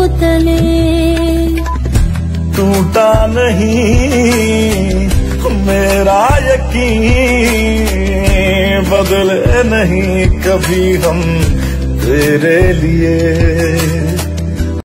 तले। टूटा नहीं मेरा यकीन, बदले नहीं कभी हम तेरे लिए।